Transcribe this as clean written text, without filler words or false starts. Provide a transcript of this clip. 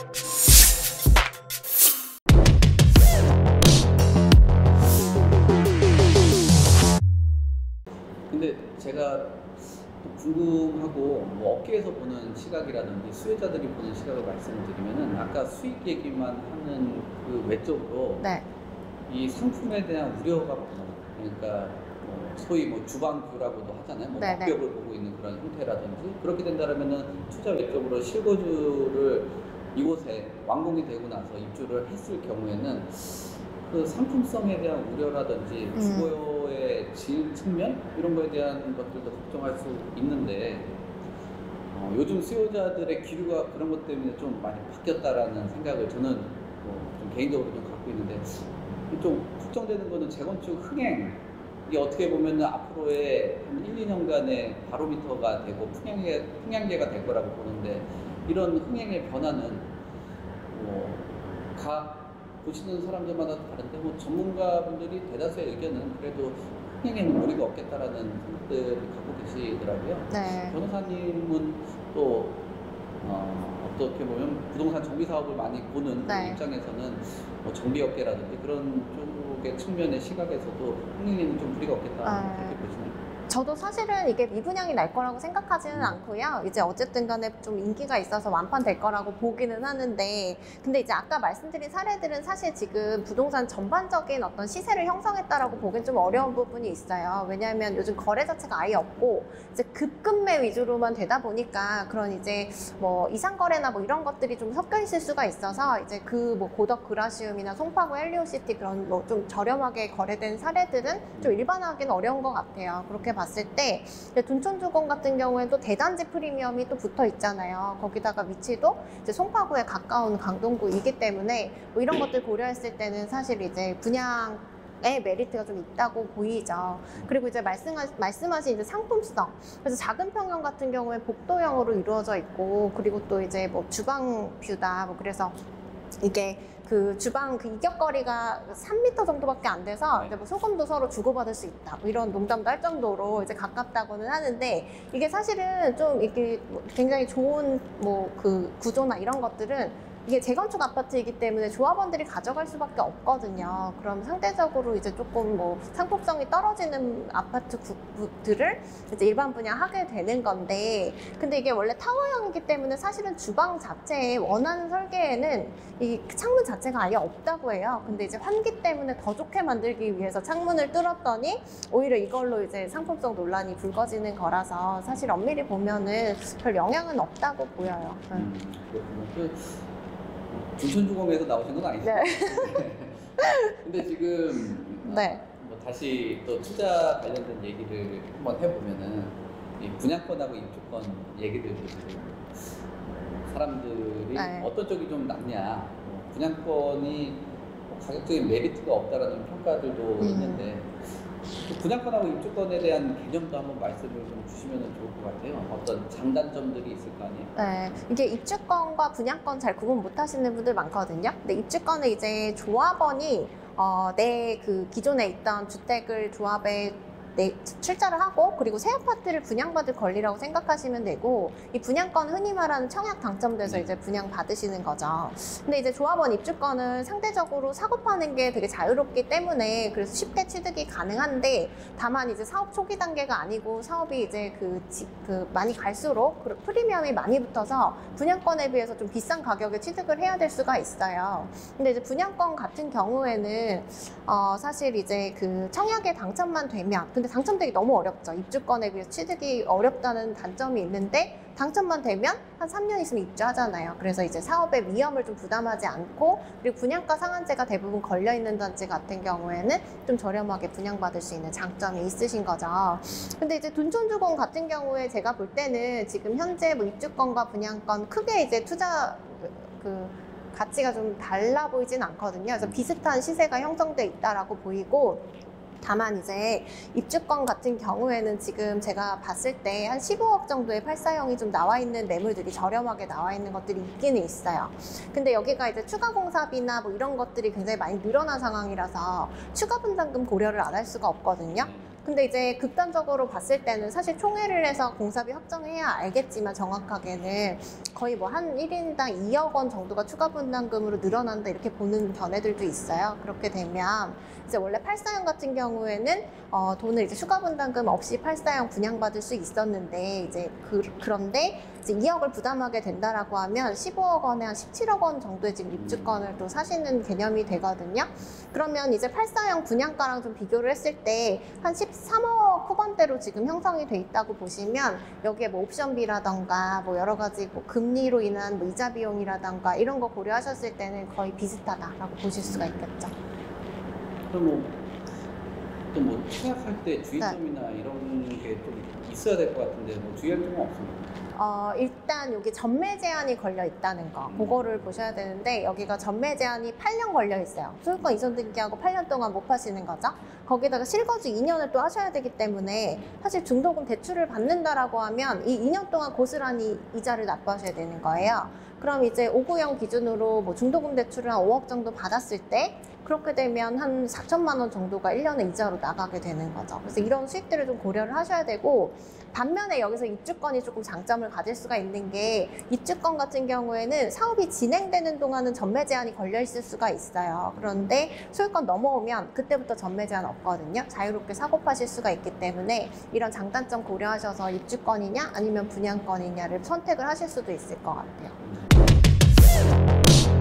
근데 제가 궁금하고 뭐 업계에서 보는 시각이라든지 수요자들이 보는 시각을 말씀을 드리면은 아까 수익 얘기만 하는 그 외적으로 네. 이 상품에 대한 우려가 많아요. 그러니까 소위 뭐 주방뷰라고도 하잖아요. 뭐 네네. 막벽을 보고 있는 그런 형태라든지 그렇게 된다면은 투자 외적으로 실거주를 이곳에 완공이 되고 나서 입주를 했을 경우에는 그 상품성에 대한 우려라든지 주거의 질 측면 이런 거에 대한 것들도 걱정할 수 있는데 요즘 수요자들의 기류가 그런 것 때문에 좀 많이 바뀌었다라는 생각을 저는 좀 개인적으로 좀 갖고 있는데 좀 걱정되는 거는 재건축 흥행이 어떻게 보면은 앞으로의 한 1, 2년간의 바로미터가 되고 풍향계가 될 거라고 보는데 이런 흥행의 변화는 각 보시는 사람들마다 다른데 전문가분들이 대다수의 의견은 그래도 흥행에는 무리가 없겠다라는 생각들을 갖고 계시더라고요. 네. 변호사님은 또 어떻게 보면 부동산 정비 사업을 많이 보는 그 입장에서는 정비업계라든지 그런 쪽의 측면의 시각에서도 흥행에는 좀 무리가 없겠다 그렇게 보시나요? 저도 사실은 이게 미분양이 날 거라고 생각하지는 않고요. 이제 어쨌든 간에 좀 인기가 있어서 완판될 거라고 보기는 하는데, 근데 이제 아까 말씀드린 사례들은 사실 지금 부동산 전반적인 어떤 시세를 형성했다라고 보기엔 좀 어려운 부분이 있어요. 왜냐하면 요즘 거래 자체가 아예 없고 이제 급급매 위주로만 되다 보니까 그런 이제 뭐 이상거래나 뭐 이런 것들이 좀 섞여 있을 수가 있어서 이제 그 뭐 고덕 그라시움이나 송파구 헬리오시티 그런 뭐 좀 저렴하게 거래된 사례들은 좀 일반화하기는 어려운 것 같아요. 그렇게 봤을 때 둔촌주공 같은 경우에는 또 대단지 프리미엄이 또 붙어 있잖아요. 거기다가 위치도 이제 송파구에 가까운 강동구이기 때문에 뭐 이런 것들 고려했을 때는 사실 이제 분양의 메리트가 좀 있다고 보이죠. 그리고 이제 말씀하신 이제 상품성. 그래서 작은 평형 같은 경우에 복도형으로 이루어져 있고, 그리고 또 이제 뭐 주방 뷰다. 뭐 그래서 이게 그 주방 그 이격거리가 3m 정도밖에 안 돼서 이제 뭐 소금도 서로 주고받을 수 있다. 뭐 이런 농담도 할 정도로 이제 가깝다고는 하는데, 이게 사실은 좀 이게 굉장히 좋은 뭐 그 구조나 이런 것들은 이게 재건축 아파트이기 때문에 조합원들이 가져갈 수밖에 없거든요. 그럼 상대적으로 이제 조금 뭐 상품성이 떨어지는 아파트들을 이제 일반 분양하게 되는 건데, 근데 이게 원래 타워형이기 때문에 사실은 주방 자체에 원하는 설계에는 이 창문 자체가 아예 없다고 해요. 근데 이제 환기 때문에 더 좋게 만들기 위해서 창문을 뚫었더니 오히려 이걸로 이제 상품성 논란이 불거지는 거라서 사실 엄밀히 보면은 별 영향은 없다고 보여요. 둔촌주공에서 나오신 건 아니죠? 네. 근데 지금 뭐 다시 또 투자 관련된 얘기를 한번 해보면은 이 분양권하고 입주권 얘기들 사람들이 어떤 쪽이 좀 낫냐, 분양권이 가격적인 메리트가 없다라는 평가들도 있는데 분양권하고 입주권에 대한 개념도 한번 말씀을 좀 주시면 좋을 것 같아요. 어떤 장단점들이 있을 거 아니에요? 네, 이게 입주권과 분양권 잘 구분 못 하시는 분들 많거든요. 근데 입주권은 이제 조합원이 내 그 기존에 있던 주택을 조합에 출자를 하고 그리고 새 아파트를 분양받을 권리라고 생각하시면 되고, 이 분양권은 흔히 말하는 청약 당첨돼서 이제 분양 받으시는 거죠. 근데 이제 조합원 입주권은 상대적으로 사고 파는 게 되게 자유롭기 때문에 그래서 쉽게 취득이 가능한데, 다만 이제 사업 초기 단계가 아니고 사업이 이제 많이 갈수록 프리미엄이 많이 붙어서 분양권에 비해서 좀 비싼 가격에 취득을 해야 될 수가 있어요. 근데 이제 분양권 같은 경우에는 사실 이제 그 청약에 당첨만 되면, 근데 당첨되기 너무 어렵죠. 입주권에 비해서 취득이 어렵다는 단점이 있는데 당첨만 되면 한 3년 있으면 입주하잖아요. 그래서 이제 사업의 위험을 좀 부담하지 않고, 그리고 분양가 상한제가 대부분 걸려있는 단지 같은 경우에는 좀 저렴하게 분양받을 수 있는 장점이 있으신 거죠. 근데 이제 둔촌주공 같은 경우에 제가 볼 때는 지금 현재 뭐 입주권과 분양권 크게 이제 투자 가치가 좀 달라 보이진 않거든요. 그래서 비슷한 시세가 형성돼 있다라고 보이고, 다만 이제 입주권 같은 경우에는 지금 제가 봤을 때 한 15억 정도의 8사형이 좀 나와 있는 매물들이 저렴하게 나와 있는 것들이 있기는 있어요. 근데 여기가 이제 추가 공사비나 뭐 이런 것들이 굉장히 많이 늘어난 상황이라서 추가 분담금 고려를 안 할 수가 없거든요. 근데 이제 극단적으로 봤을 때는 사실 총회를 해서 공사비 확정해야 알겠지만 정확하게는 거의 뭐 한 1인당 2억 원 정도가 추가 분담금으로 늘어난다 이렇게 보는 견해들도 있어요. 그렇게 되면 이제 원래 8사형 같은 경우에는 돈을 이제 추가 분담금 없이 8사형 분양받을 수 있었는데 이제 그런데 이제 2억을 부담하게 된다라고 하면 15억 원에 한 17억 원 정도의 지금 입주권을 또 사시는 개념이 되거든요. 그러면 이제 8사형 분양가랑 좀 비교를 했을 때 한 13억 후반대로 지금 형성이 돼 있다고 보시면 여기에 뭐 옵션비라던가 뭐 여러 가지 뭐 금리로 인한 뭐 이자 비용이라던가 이런 거 고려하셨을 때는 거의 비슷하다라고 보실 수가 있겠죠. 그럼 또 뭐 계약할 때 주의점이나 이런 게 좀 있어야 될 것 같은데 뭐 주의할 점은 없습니까? 일단 여기 전매 제한이 걸려 있다는 거 그거를 보셔야 되는데 여기가 전매 제한이 8년 걸려 있어요. 소유권 이전 등기하고 8년 동안 못 파시는 거죠. 거기다가 실거주 2년을 또 하셔야 되기 때문에 사실 중도금 대출을 받는다라고 하면 이 2년 동안 고스란히 이자를 납부하셔야 되는 거예요. 그럼 이제 5구형 기준으로 뭐 중도금 대출을 한 5억 정도 받았을 때 그렇게 되면 한 4천만 원 정도가 1년에 이자로 나가게 되는 거죠. 그래서 이런 수익들을 좀 고려를 하셔야 되고 반면에 여기서 입주권이 조금 장점을 가질 수가 있는 게 입주권 같은 경우에는 사업이 진행되는 동안은 전매 제한이 걸려 있을 수가 있어요. 그런데 소유권 넘어오면 그때부터 전매 제한 없거든요. 자유롭게 사고 파실 수가 있기 때문에 이런 장단점 고려하셔서 입주권이냐 아니면 분양권이냐를 선택을 하실 수도 있을 것 같아요.